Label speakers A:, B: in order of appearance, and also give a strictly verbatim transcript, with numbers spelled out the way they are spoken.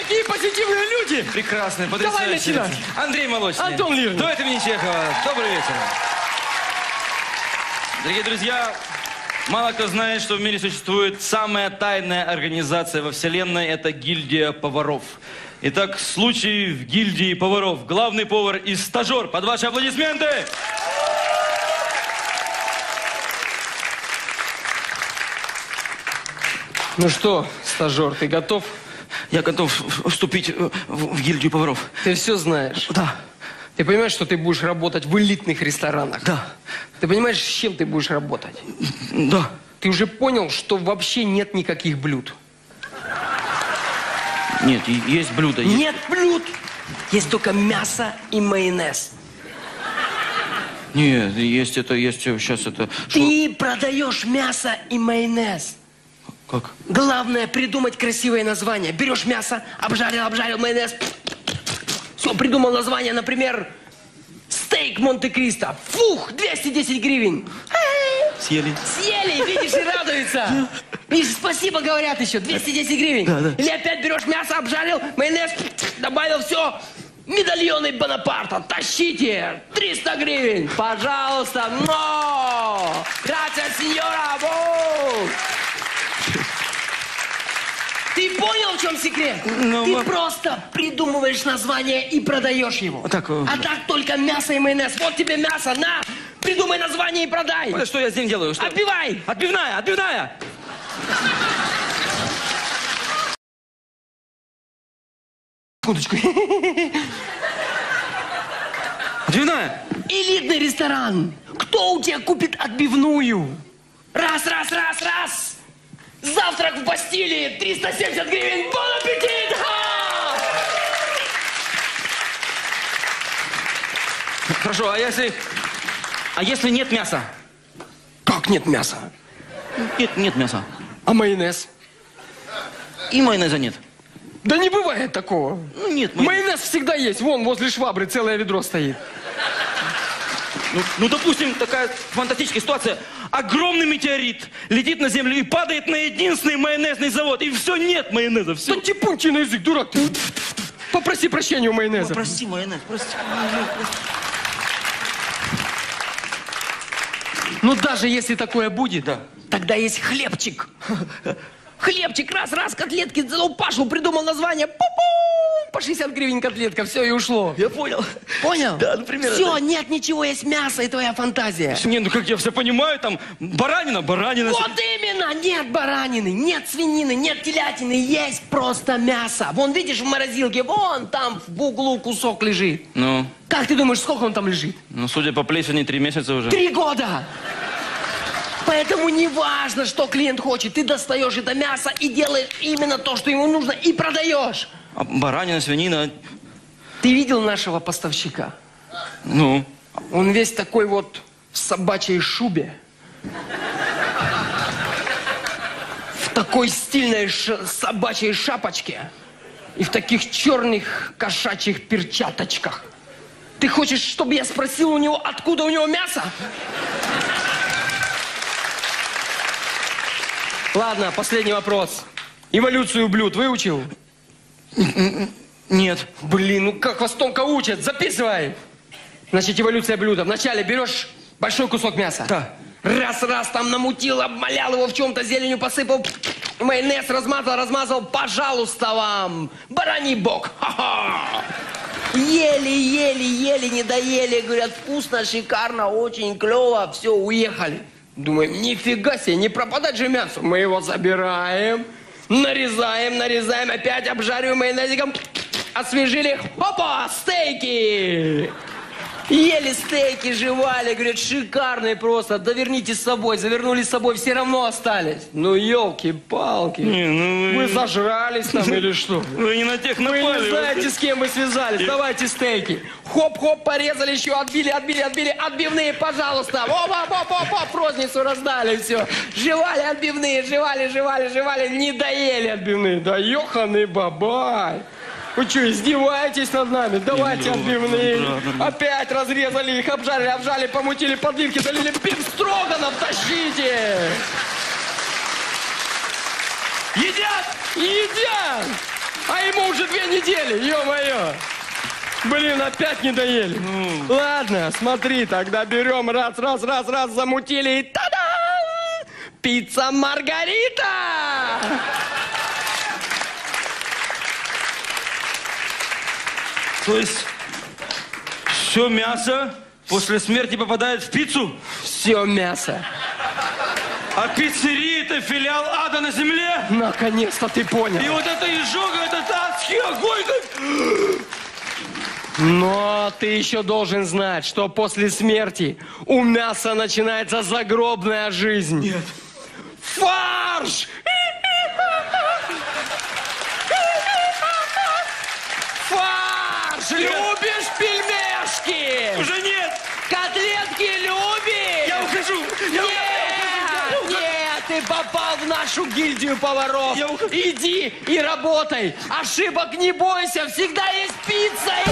A: такие позитивные люди.
B: Прекрасные, потрясающие.
A: Давай начинать.
B: Андрей Молочный.
A: Антон Лирник.
B: Дуэт имени Чехова. Добрый вечер. Дорогие друзья, мало кто знает, что в мире существует самая тайная организация во Вселенной. Это гильдия поваров. Итак, случай в гильдии поваров. Главный повар и стажер. Под ваши аплодисменты.
A: Ну что, стажер, ты готов?
B: Я готов вступить в, в гильдию поваров.
A: Ты все знаешь?
B: Да.
A: Ты понимаешь, что ты будешь работать в элитных ресторанах?
B: Да.
A: Ты понимаешь, с чем ты будешь работать?
B: Да.
A: Ты уже понял, что вообще нет никаких блюд?
B: Нет, есть блюдо. Есть...
A: Нет блюд! Есть только мясо и майонез.
B: Нет, есть это, есть сейчас это...
A: Ты Шо... продаешь мясо и майонез.
B: Как?
A: Главное придумать красивое название. Берешь мясо, обжарил, обжарил майонез. Все, придумал название, например, стейк Монте-Кристо. Фух, двести десять гривен.
B: Съели.
A: Съели, видишь, и радуются. Видишь, спасибо говорят еще, двести десять гривен.
B: Да, да.
A: Или опять берешь мясо, обжарил, майонез, добавил все. Медальоны Бонапарта, тащите, триста гривен, пожалуйста, но! Грация, сеньора, воу! Ты понял, в чем секрет?
B: Но,
A: Ты
B: но...
A: просто придумываешь название и продаешь его.
B: Так,
A: а так только мясо и майонез. Вот тебе мясо, на! Придумай название и продай.
B: Что я с ним делаю? Что?
A: Отбивай!
B: Отбивная, отбивная!
A: Секундочку.
B: Отбивная!
A: Элитный ресторан. Кто у тебя купит отбивную? Раз, раз, раз, раз. Завтрак в Бастилии. триста семьдесят гривен. Бон аппетит!
B: Хорошо, а если... А если нет мяса?
A: Как нет мяса?
B: Нет, нет мяса.
A: А майонез?
B: И майонеза нет.
A: Да не бывает такого.
B: Ну нет, майонез.
A: Майонез всегда есть. Вон, возле швабры целое ведро стоит.
B: Ну, ну, допустим, такая фантастическая ситуация. Огромный метеорит летит на Землю и падает на единственный майонезный завод. И все, нет майонеза, все.
A: Да типунчий на язык, дурак ты. Попроси прощения у майонеза.
B: Прости, майонез, прости.
A: Ну, даже если такое будет,
B: да.
A: Тогда есть хлебчик. Хлебчик, раз-раз, котлетки, пошел, придумал название. Пу-пу! По шестьдесят гривен котлетка, все, и ушло.
B: Я понял.
A: Понял?
B: Да, например.
A: Все,
B: это...
A: нет ничего, есть мясо и твоя фантазия.
B: Не, ну как я все понимаю, там баранина, баранина.
A: Вот именно, нет баранины, нет свинины, нет телятины, есть просто мясо. Вон, видишь, в морозилке, вон там в углу кусок лежит.
B: Ну?
A: Как ты думаешь, сколько он там лежит?
B: Ну, судя по плесени, три месяца уже.
A: Три года! Поэтому не важно, что клиент хочет. Ты достаешь это мясо и делаешь именно то, что ему нужно, и продаешь.
B: А баранина, свинина...
A: Ты видел нашего поставщика?
B: Ну?
A: Он весь такой вот в собачьей шубе. В такой стильной ш- собачьей шапочке. И в таких черных кошачьих перчаточках. Ты хочешь, чтобы я спросил у него, откуда у него мясо? Ладно, последний вопрос. Эволюцию блюд выучил?
B: Нет.
A: Блин, ну как вас тонко учат? Записывай. Значит, эволюция блюда. Вначале берешь большой кусок мяса.
B: Да.
A: Раз-раз там намутил, обмалял его в чем-то, зеленью посыпал. Майонез размазал, размазал. Пожалуйста вам. Бараний бок. Ха-ха. Ели, ели, ели, не доели. Говорят, вкусно, шикарно, очень клево. Все, уехали. Думаем, нифига себе, не пропадать же мясо. Мы его забираем, нарезаем, нарезаем, опять обжариваем майонезиком, освежили, опа, стейки. Ели стейки, жевали, говорят, шикарные просто, да верните с собой, завернули с собой, все равно остались. Ну, елки-палки,
B: ну
A: вы зажрались там или что?
B: Вы не на тех напали.
A: Вы не знаете, с кем вы связались, давайте стейки. Хоп-хоп, порезали еще, отбили, отбили, отбили, отбивные, пожалуйста. Опа-опа-опа, розницу раздали, все. Жевали отбивные, жевали, жевали, жевали, не доели отбивные. Да ёханый бабай. Вы что, издеваетесь над нами? Давайте отбивные. Опять разрезали их, обжарили, обжали, помутили, подливки, залили бифстроганов, тащите!
B: Едят!
A: Едят! А ему уже две недели, ё-моё. Блин, опять не доели.
B: Ну.
A: Ладно, смотри, тогда берем раз, раз, раз, раз, замутили и та-дам! Пицца Маргарита!
B: То есть все мясо после смерти попадает в пиццу?
A: Все мясо.
B: А пиццерия это филиал ада на земле?
A: Наконец-то ты понял.
B: И вот эта изжога, этот адский огонь.
A: Но ты еще должен знать, что после смерти у мяса начинается загробная жизнь.
B: Нет.
A: Фарш! Фарш! Любишь пельмешки?
B: Уже нет.
A: Котлетки любишь?
B: Я ухожу. Я
A: Нет,
B: ухожу.
A: нет, ты попал в нашу гильдию поваров.
B: Я ухожу.
A: Иди и работай. Ошибок не бойся, всегда есть пицца